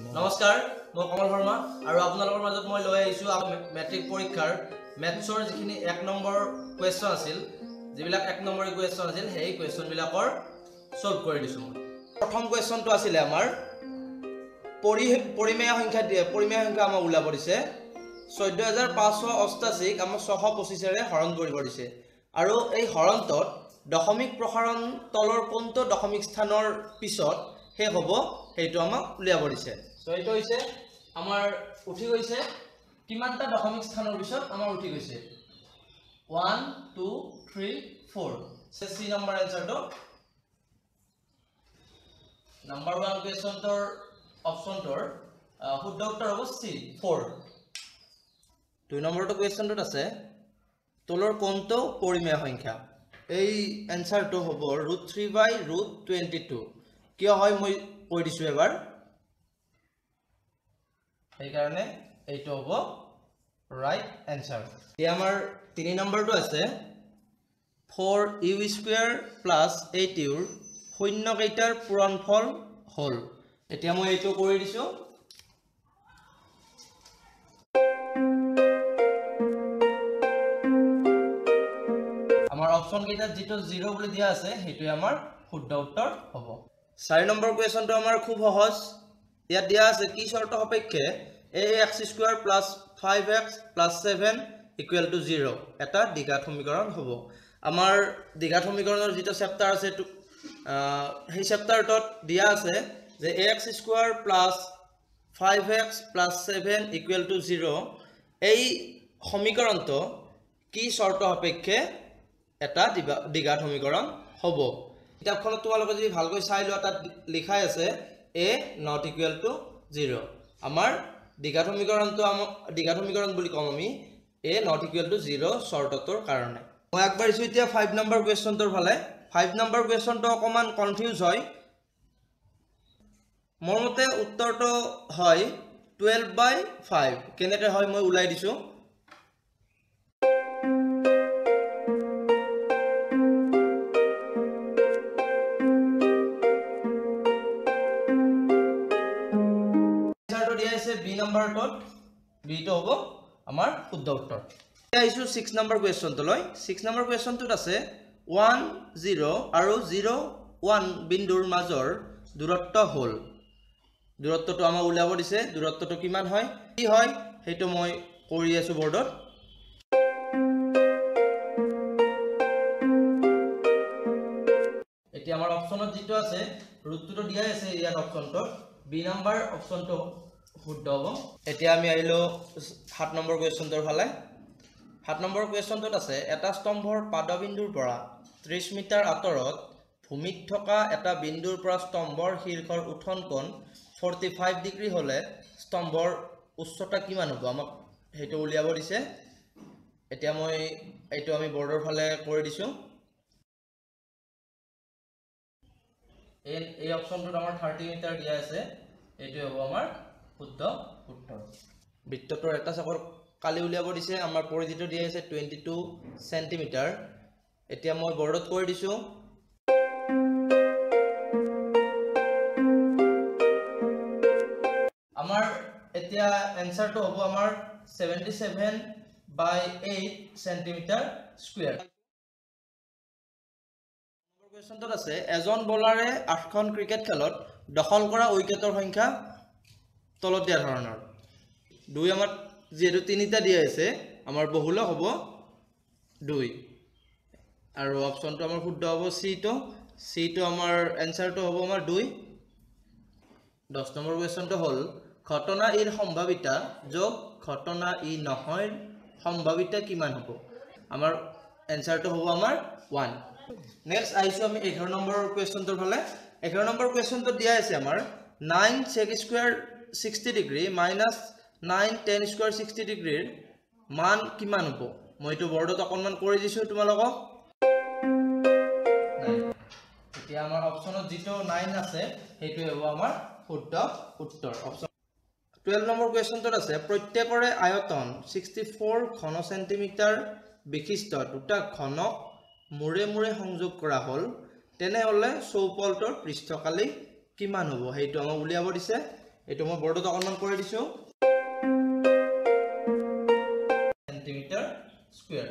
নমস্কাৰ মই কমল শৰ্মা আৰু আপোনালোকৰ মাজত মই লৈ আহিছো মেট্ৰিক পৰীক্ষাৰ মেথছৰ যিখিনি 1 নম্বৰ কোৱেশ্চন আছিল যিবিলাক 1 নম্বৰ কোৱেশ্চন আছিল সেই কোৱেশ্চন বিলাকৰ সলভ কৰি দিছো মই প্ৰথম কোৱেশ্চনটো আছিল আমাৰ পৰিমেয় সংখ্যা আমাৰ ওলাব দিছে 14588 ক আমাৰ 625 ৰে হৰণ কৰিব দিছে আৰু এই হৰণটোত দশমিক প্ৰসাৰণ তলৰ কোনটো দশমিক স্থানৰ পিছত হে হ'ব হেইটো আমাক উলিয়াব দিছে সো এইটো হৈছে আমাৰ উঠি গৈছে কিমানটা দশমিক স্থানৰ পিছত আমাৰ উঠি গৈছে 1 2 3 4 সি নম্বৰ আনসাৰটো নম্বৰ 1 কোৱেশ্চনটোৰ অপচনটোৰ শুদ্ধ উত্তৰ হ'ব সি 4 2 নম্বৰটো কোৱেশ্চনটোত আছে তলৰ কোনটো পৰিমেয় সংখ্যা এই আনসাৰটো হ'ব √3/√22 কিয় হয় মই কৈ দিছো এবাৰ এই কাৰণে এইটো হ'ব রাইট আনসাৰ এই আমাৰ 3 নম্বৰটো আছে 4u² + 8u শূন্য কেইটাৰ পূৰণফল হল এতিয়া মই এইটো কৰি দিছো আমাৰ অপচন কেইটা যেটো 0 বুলি দিয়া আছে হেইটোই আমাৰ শুদ্ধ উত্তৰ হ'ব 4 নম্বৰ কোৱেশ্চনটো আমাৰ খুব সহজ ইয়াত দিয়া আছে কি শৰ্ত সাপেক্ষে ax² + 5x + 7 = 0 এটা দ্বিঘাত সমীকৰণ হ'ব আমাৰ দ্বিঘাত সমীকৰণৰ যেটো চেপ্টাৰ আছে সেই চেপ্টাৰটোত দিয়া আছে যে ax² + 5x + 7 = 0 এই সমীকৰণটো কি শৰ্ত সাপেক্ষে এটা দ্বিঘাত সমীকৰণ হ'ব কিতাপখনত তোমালোকে যদি ভালকৈ চাই লোৱা তাত লিখাই আছে a ≠ 0 আমাৰ দ্বিঘাত সমীকৰণ বুলি কম আমি a ≠ 0 শৰ্তটোৰ কাৰণে মই আগবাঢ়িছো এতিয়া 5 নম্বৰ কোৱেশ্চনটোৰ ফালে 5 নম্বৰ কোৱেশ্চনটো অকমান কনফিউজ হয় মোৰ মতে উত্তৰটো হয় 12/5 কেনেকৈ হয় মই উলাই দিছো বি নম্বৰটোত বিটো হ'ব আমাৰ শুদ্ধ উত্তৰ এতিয়া আহিছো 6 নম্বৰ কোৱেশ্চনটো লৈ 6 নম্বৰ কোৱেশ্চনটোত আছে 1 0 আৰু 0 1 বিন্দুৰ মাজৰ দূৰত্ব হল দূৰত্বটো আমাৰ উলাব দিছে দূৰত্বটো কিমান হয় কি হয় হেইটো মই কৰি আছো বৰ্ডত এতিয়া আমাৰ অপচনত যেটো আছে ৰুটটো দিয়া আছে ইয়াৰ অপচনটোত বি নম্বৰ অপচনটো শুদ্ধ হ'ব এতিয়া আমি আহিলো 7 নম্বৰ কোৱেশ্চনটোৰ ফালে 7 নম্বৰ কোৱেশ্চনটোত আছে এটা স্তম্ভৰ পাদবিন্দুৰ পৰা 30 মিটাৰ আঁতৰত ভূমিত থকা এটা বিন্দুৰ পৰা স্তম্ভৰ শীৰ্ষৰ উঠন কোণ 45 ডিগ্ৰী হলে স্তম্ভৰ উচ্চতা কিমান হ'ব আমাক হেইটো উলিয়াব দিছে এতিয়া মই এইটো আমি বৰ্ডৰ ফালে কৰি দিছো এই অপচনটোত আমাৰ 30 মিটাৰ দিয়া আছে এইটো হ'ব আমাৰ শুদ্ধ উত্তৰ বৃত্তটোৰ এটা চাকৰ কালি উলিয়াব দিছে আমাৰ পৰিধিটো দিয়া আছে 22 সেন্টিমিটাৰ এতিয়া মই বৰ্ডত কৰি দিছো আমাৰ এতিয়া আনসাৰটো হ'ব আমাৰ 77/8 সেন্টিমিটাৰ স্কয়াৰ নম্বৰ কোৱেশ্চনটোত আছে এজন বলাৰে 8খন ক্ৰিকেট খেলত দখল কৰা উইকেটৰ সংখ্যা তলত দিয়া ধৰণৰ 2 আমাৰ যেটো তিনিটা দিয়া আছে আমাৰ বহুল হ'ব 2 আৰু অপচনটো আমাৰ শুদ্ধ হ'ব সি টো আমাৰ আনসাৰটো হ'ব আমাৰ 2 10 নম্বৰ কোৱেশ্চনটো হ'ল ঘটনা ইৰ সম্ভাৱিতা যোগ ঘটনা ই নহয় সম্ভাৱিতা কিমান হ'ব আমাৰ আনসাৰটো হ'ব আমাৰ 1 নেক্সট আইছো আমি 11 নম্বৰ কোৱেশ্চনটোৰ ফালে 11 নম্বৰ কোৱেশ্চনটো দিয়া আছে আমাৰ 9 sec square 60 degree minus 9 tan square 60 ডিগ্ৰীৰ মান কিমান হ'ব মই এইটো বৰ্ডত অকনমান কৰি দিছো তোমালোকক এতিয়া আমাৰ অপচনত যেটো 9 আছে হেইটো হ'ব আমাৰ শুদ্ধ উত্তৰ অপচন 12 নম্বৰ কোৱেশ্চনটোত আছে প্ৰত্যেকৰে আয়তন 64 ঘন সেন্টিমিটাৰ বিশিষ্ট দুটা ঘনক মুৰে মুৰে সংযোগ কৰা হল তেনে হলে চৌপলটোৰ পৃষ্ঠকালি কিমান হ'ব হেইটো আমাক উলিয়াব দিছে এইটো মই বৰ্ডত অকনমান কৰি দিছো সেন্টিমিটাৰ স্কয়াৰ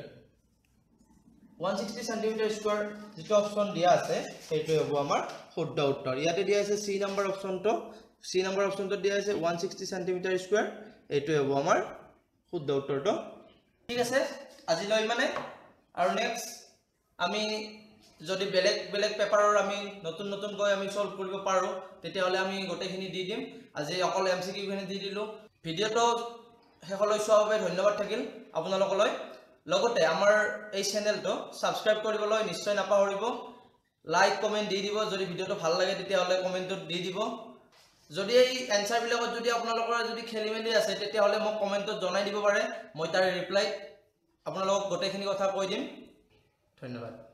160 সেন্টিমিটাৰ স্কয়াৰ যেটো অপচন দিয়া আছে সেইটো হ'ব আমাৰ শুদ্ধ উত্তৰ ইয়াতে দিয়া আছে সি নম্বৰ অপচনটো দিয়া আছে 160 সেন্টিমিটাৰ স্কয়াৰ এইটো হ'ব আমাৰ শুদ্ধ উত্তৰটো ঠিক আছে আজিলৈ মানে আৰু নেক্সট আমি যদি বেলেগ পেপাৰৰ আমি নতুন গৈ আমি সলভ কৰিব পাৰো তেতিয়াহলে আমি গোটেইখিনি দি দিম আজি অকল এমসিকিউ খিনি দি দিলো ভিডিওটো হেকলৈ চোৱাৰ বাবে ধন্যবাদ থাকিল আপোনালোকলৈ লগতে আমাৰ এই চেনেলটো সাবস্ক্ৰাইব কৰিবলৈ নিশ্চয় নাপাহৰিব লাইক কমেন্ট দি দিব যদি ভিডিওটো ভাল লাগে তেতিয়াহলে কমেন্টত দি দিব যদি এই এনসাৰ বিলাকত যদি আপোনালোকৰ যদি খেলিমেলি আছে তেতিয়াহলে মোক কমেন্টত জনাই দিব পাৰে মই তাৰ ৰিপ্লাই আপোনালোকক গোটেইখিনি কথা কৈ দিম ধন্যবাদ